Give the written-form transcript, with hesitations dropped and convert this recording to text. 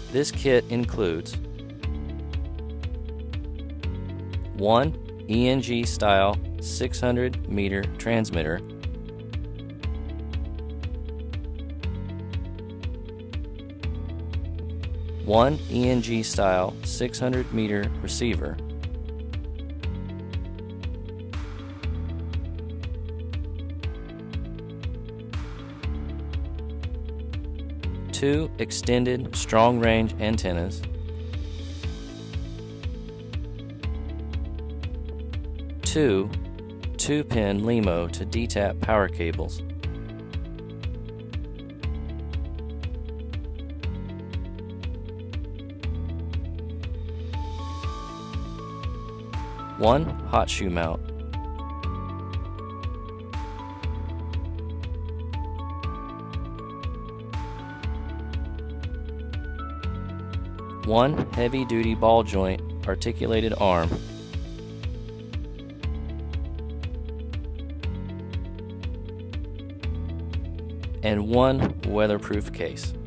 This kit includes one ENG style 600 meter transmitter, one ENG style 600 meter receiver, two extended strong range antennas, two 2-pin Lemo to D-tap power cables, one hot shoe mount, one heavy-duty ball joint articulated arm, and one weatherproof case.